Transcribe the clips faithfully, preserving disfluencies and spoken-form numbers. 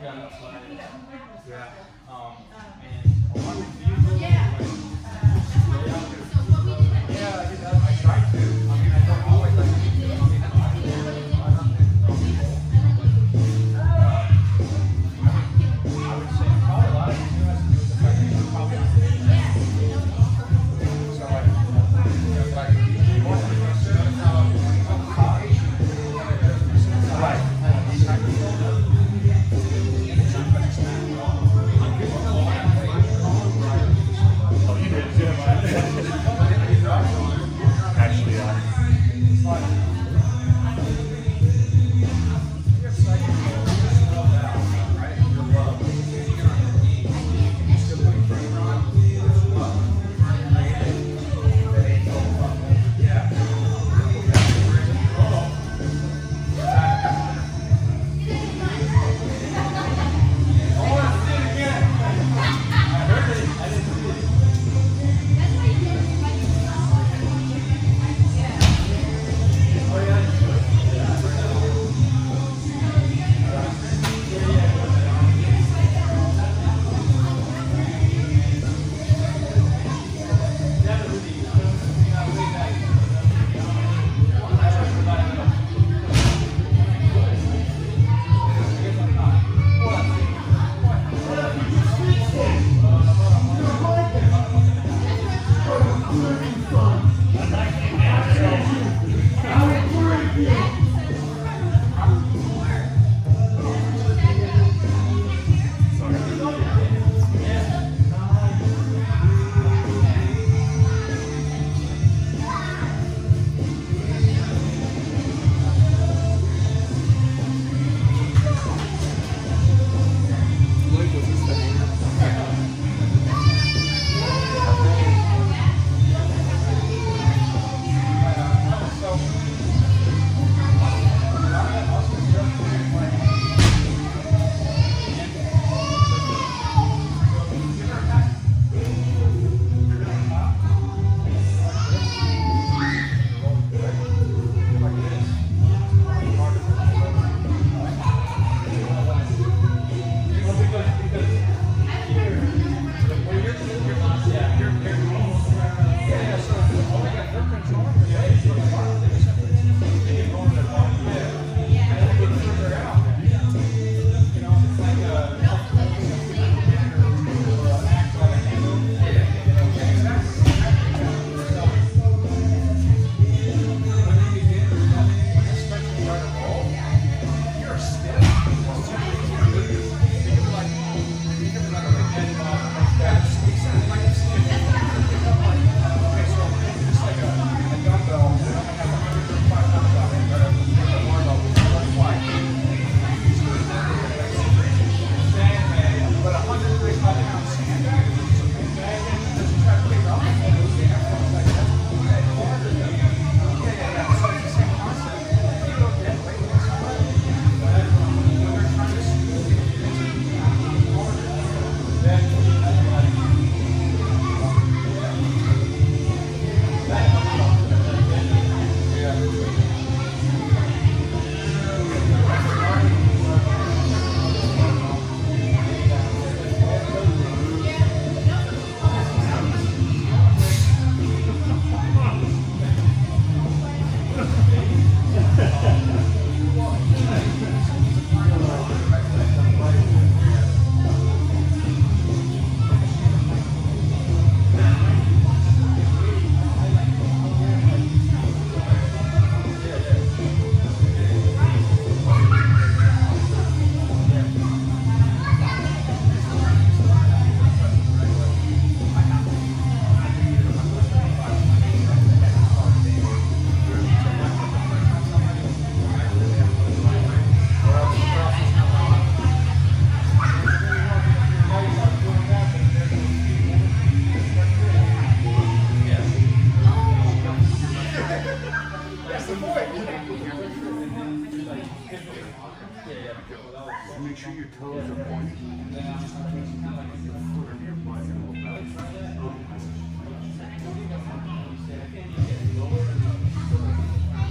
Make sure your toes are pointing. Just in case you feel like you get a foot under your butt and a little belly.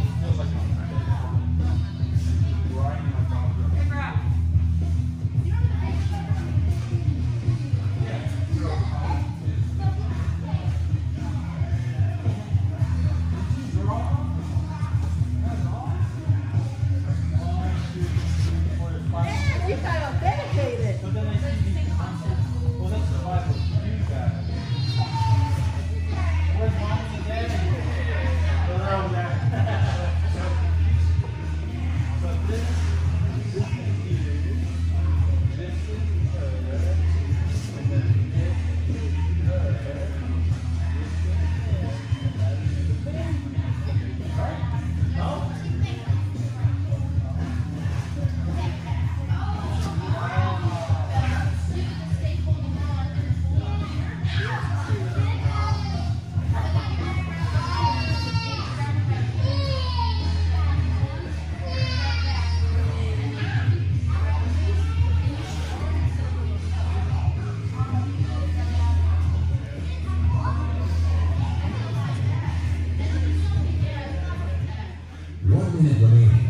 Hey, bro. You don't minute remaining.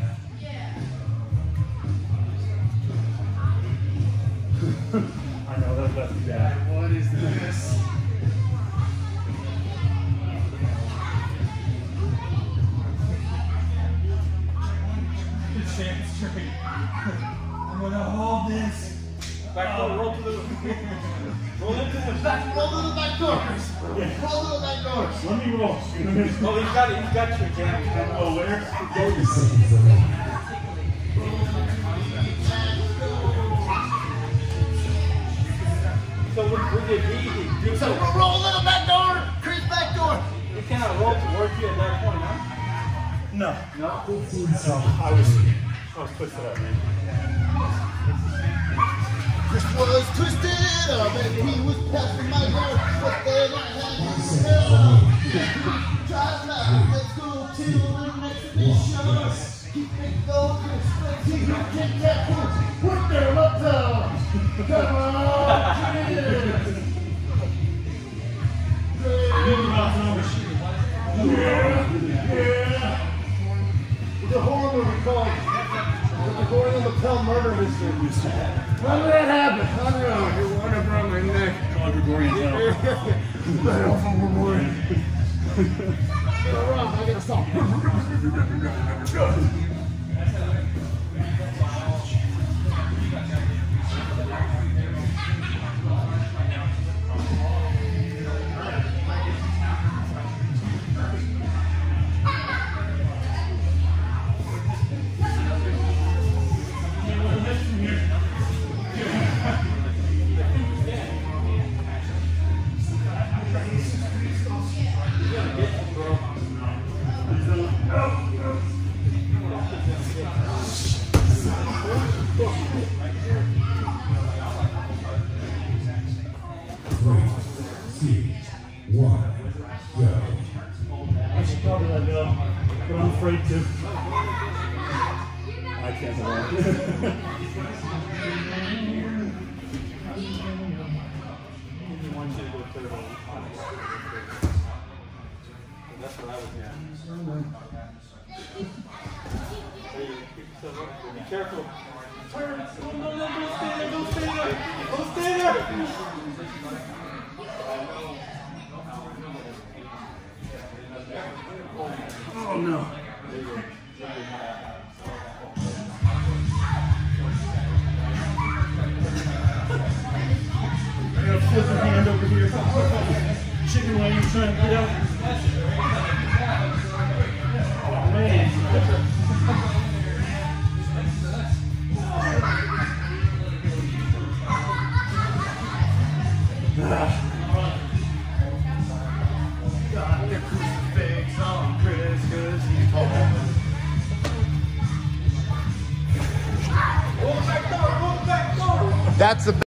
I know that that's bad. What is this? Chance straight. I'm gonna hold this. Back door, roll to the roll into the back, roll to the back door. Yeah. Roll to the back door. Let me roll. Oh, he's got it. He's got your jam. Oh, where? thirty seconds remaining. So we, we did easy. So roll to the back door. Crease back door. You cannot roll towards you at that point, huh? No. No? fifteen No, seconds. I was I was twisted up, man. Chris was twisted up and he was passing my door, but then I had his hell. Drive loud, let's go to the next mission. Keep it going, Chris, see who can get who. Put them up down. Come on, cheers. Yeah, yeah. It's a horror movie called The Gordon Lapel Murder Mystery. How did that happen? I don't know. You want to bring my neck. Called Gregorian Hell. Let off on my boy. Go wrong, I gotta stop. One, go. I should probably let go, but I'm afraid to. I can't allow That's what I was doing. Be careful. Turn. No, no, no, don't stay there. Don't stay there. Don't stay there. Oh no. I got a flipping hand over here. Chicken wings trying to get out. Oh man. Got the crucifix on Chris, cause he's home. That's the